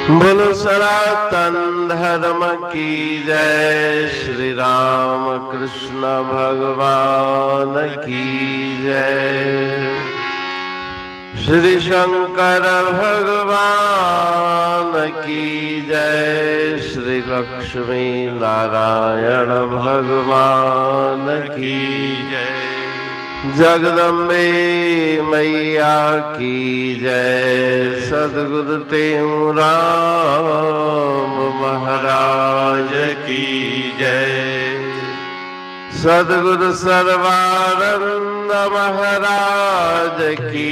बोलो सनातन धर्म की जय। श्री राम कृष्ण भगवान की जय। श्री शंकर भगवान की जय। श्री लक्ष्मी नारायण भगवान की जय। जगदम्बे मैया की जय। सद्गुरु राम महाराज की जय। सद्गुरु सर्वानंद महाराज की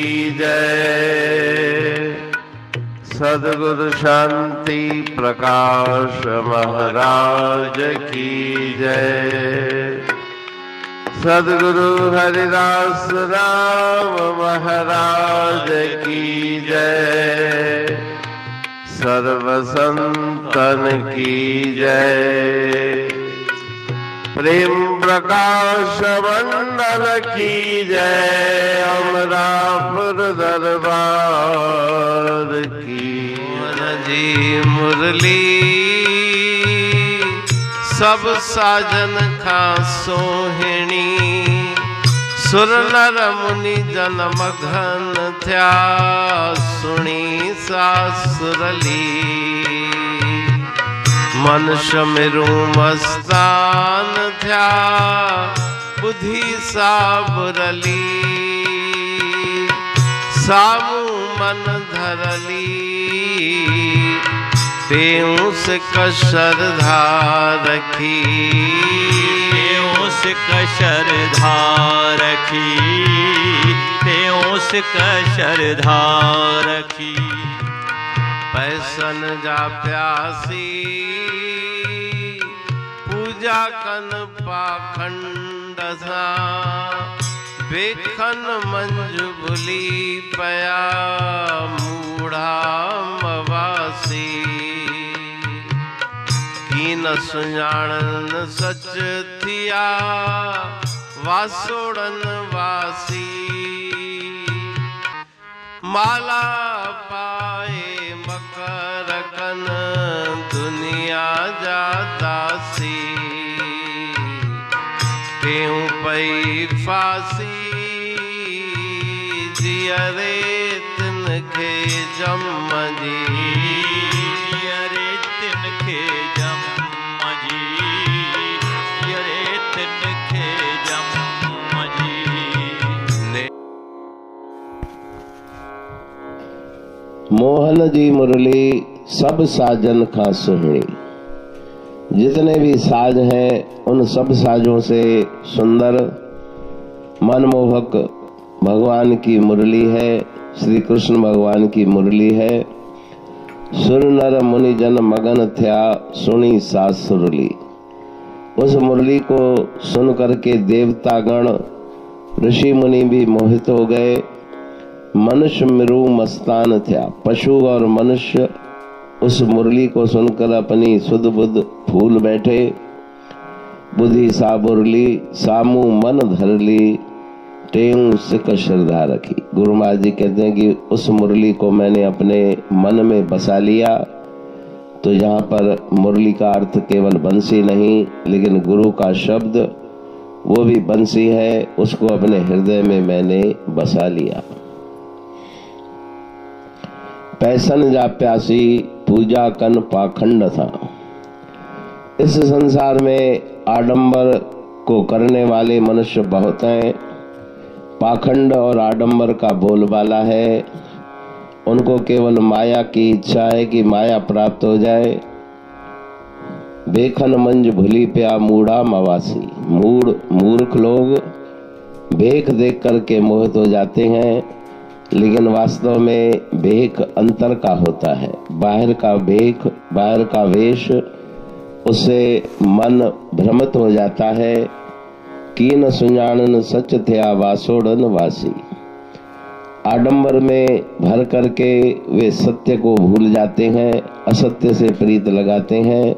जय। सद्गुरु शांति प्रकाश महाराज की जय। सद्गुरु हरिदास राम महाराज की जय। सर्व संतन की जय। प्रेम प्रकाश मंडल की जय। अमरापुर दरबार की जी मुरली सब साजन खा सोहिणी। सुर नर मुनि जन मगन थया सुणी सासुरली। मनुष्य मिरु मस्तान थया बुद्धि साबुरली। सामू मन धरली तेऊं से कशरधा रखी। तेऊं से कशरधा रखी। तेऊं से कशरधा रखी। पैसन जा प्यासी पूजा कन पाखंड सा। बेखन मंजु भुली पया मूढ़ा मवासी। न सुञाणन सच थिया वासोड़न वासी। माला पाए मकर कन दुनिया जातासी। क्यों पई फासी जियरे तिनखे जम जी। जियरे तिनखे जम मोहन जी मुरली सब साजन का सुहिणी। जितने भी साज हैं उन सब साजों से सुंदर मनमोहक भगवान की मुरली है। श्री कृष्ण भगवान की मुरली है। सुर नर मुनि जन मगन थया सुनी सासुरली। उस मुरली को सुन करके देवतागण ऋषि मुनि भी मोहित हो गए। मनुष्य मिरु मस्तान थया। पशु और मनुष्य उस मुरली को सुनकर अपनी सुध बुध फूल बैठे। बुद्धि साबुरली सामू मन धरली टेऊ सिक श्रद्धा रखी। गुरु महाराज जी कहते हैं कि उस मुरली को मैंने अपने मन में बसा लिया। तो यहाँ पर मुरली का अर्थ केवल बंसी नहीं, लेकिन गुरु का शब्द वो भी बंसी है। उसको अपने हृदय में मैंने बसा लिया। पैसन जा प्यासी पूजा कन पाखंड था। इस संसार में आडंबर को करने वाले मनुष्य बहुत हैं। पाखंड और आडंबर का बोलबाला है। उनको केवल माया की इच्छा है कि माया प्राप्त हो जाए। बेखन मंज भूली प्या मूढ़ा मवासी। मूर्ख लोग भेख देख करके मोहित हो जाते हैं, लेकिन वास्तव में भेख अंतर का होता है। बाहर का भेख, बाहर का वेश, उससे मन भ्रमित हो जाता है। कीन सुञाणन सच थया वासोड़न वासी। आडंबर में भर करके वे सत्य को भूल जाते हैं, असत्य से प्रीत लगाते हैं।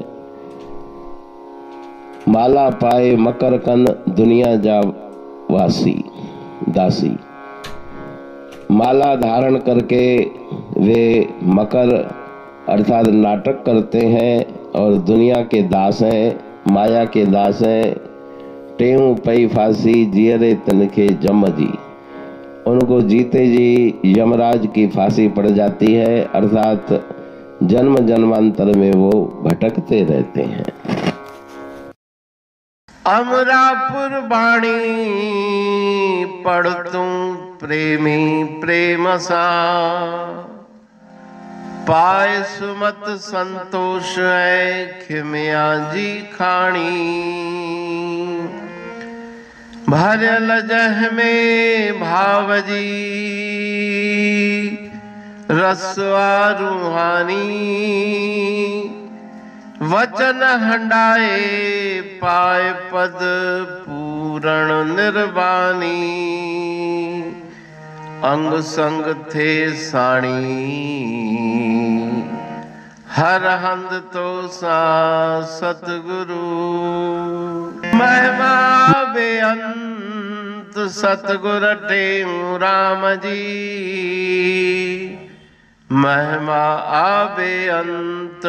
माला पाए मकर कन दुनिया जा वासी दासी। माला धारण करके वे मकर अर्थात नाटक करते हैं और दुनिया के दास हैं, माया के दास हैं। टेऊ पई फांसी जियरे तिनके जम जी, उनको जीते जी यमराज की फांसी पड़ जाती है, अर्थात जन्म जन्मांतर में वो भटकते रहते हैं। अमरापुर बाणी पढ़तूं प्रेमी प्रेम सा, पाए सुमत संतोष है खिमिया जी खाणी। भरल जह में भावजी रसवा रूहानी, वचन हंडाए पाए पद पूरण निर्वाणी। अंग संग थे साणी हर हंद तो सा सतगुरु। महिमा बेअंत सतगुर टेऊ राम जी, महिमा आबे अंत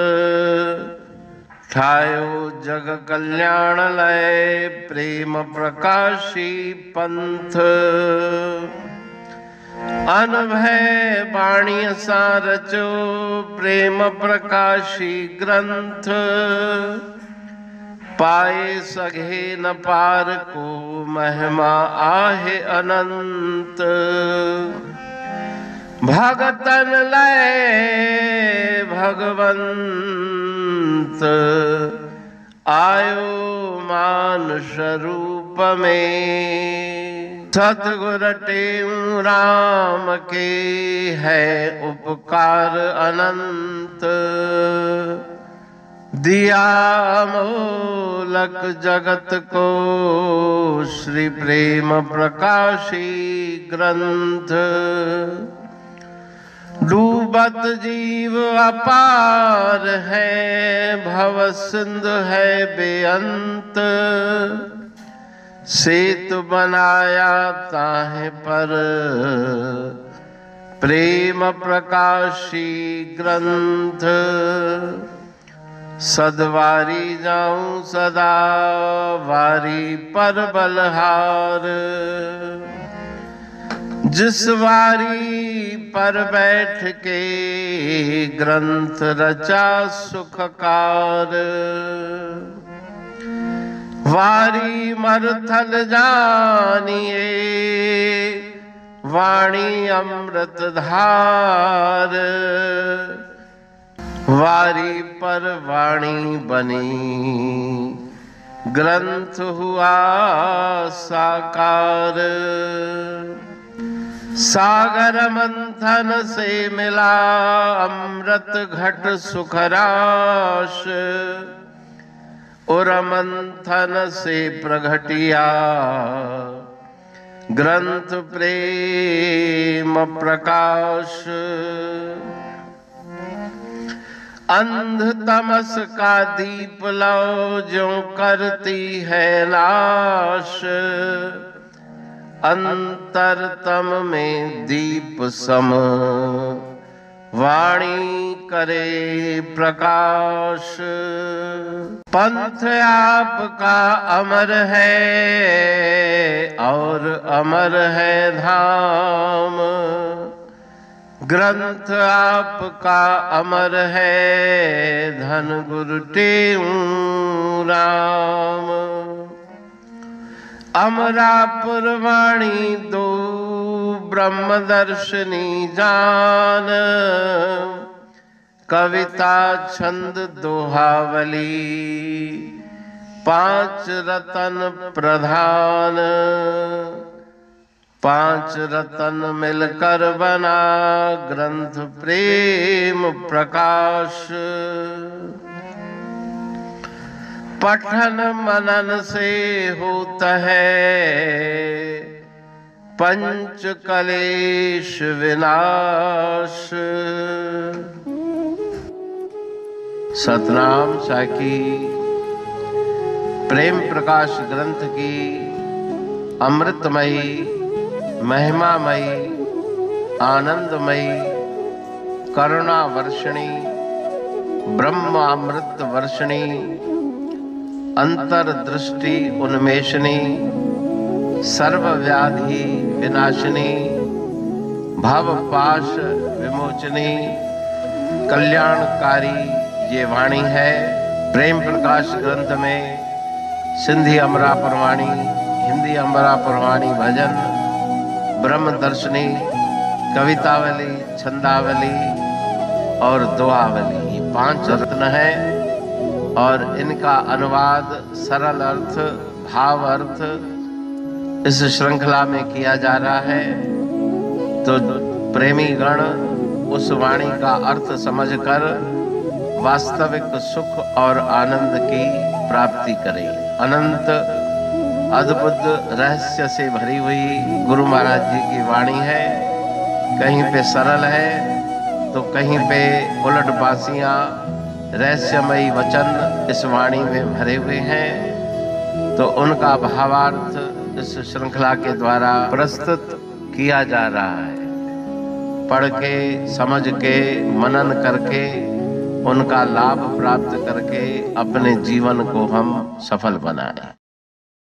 ठायो जग कल्याण लय प्रेम प्रकाशी पंथ। अनभय बाणी सा रचो प्रेम प्रकाशी ग्रंथ। पाए सघे न पार को महिमा आहे अनंत। भगतन लय भगवंत आयो मानुष रूप में। सतगुर टेऊ राम के है उपकार अनंत। दिया मोलक जगत को श्री प्रेम प्रकाशी ग्रंथ। डूबत जीव अपार है भव सिंध है बेअंत। सेतु बनाया ताहे पर प्रेम प्रकाशी ग्रंथ। सदवारी जाऊं सदा वारी पर बलहार। जिस वारी पर बैठ के ग्रंथ रचा सुखकार। वारी मरथल जानिए वाणी अमृत धार। वारी पर वाणी बनी ग्रंथ हुआ साकार। सागर मंथन से मिला अमृत घट सुखराश। और मंथन से प्रगटिया ग्रंथ प्रेम प्रकाश। अंध तमस का दीप लो जो करती है नाश। अंतरतम में दीप सम वाणी करे प्रकाश। पंथ आपका अमर है और अमर है धाम। ग्रंथ आपका अमर है धन गुरु टेऊ राम। अमरापुर वाणी दो ब्रह्मदर्शनी जान। कविता छंद दोहावली पांच रतन प्रधान। पांच रतन मिलकर बना ग्रंथ प्रेम प्रकाश। पठन मनन से होता है पंच कलेश विनाश। सतनाम साकी प्रेम प्रकाश ग्रंथ की अमृतमयी महिमामयी आनंदमयी करुणा वर्षणी ब्रह्मामृत वर्षिणी, अंतर्दृष्टि उन्मेषणी, सर्वव्याधि विनाशिनी, भव पाश विमोचनी, कल्याणकारी ये वाणी है। प्रेम प्रकाश ग्रंथ में सिंधी अमरा पुरवाणी, हिंदी अमरा पुरवाणी भजन, ब्रह्मदर्शनी, कवितावली, छंदावली और दुआवली, ये 5 रत्न हैं और इनका अनुवाद सरल अर्थ, भाव अर्थ इस श्रृंखला में किया जा रहा है। तो प्रेमी गण उस वाणी का अर्थ समझकर वास्तविक सुख और आनंद की प्राप्ति करें। अनंत अद्भुत रहस्य से भरी हुई गुरु महाराज जी की वाणी है। कहीं पे सरल है तो कहीं पे उलट बासियां, रहस्यमयी वचन इस वाणी में भरे हुए हैं। तो उनका भावार्थ इस श्रृंखला के द्वारा प्रस्तुत किया जा रहा है। पढ़ के, समझ के, मनन करके, उनका लाभ प्राप्त करके अपने जीवन को हम सफल बनाएं।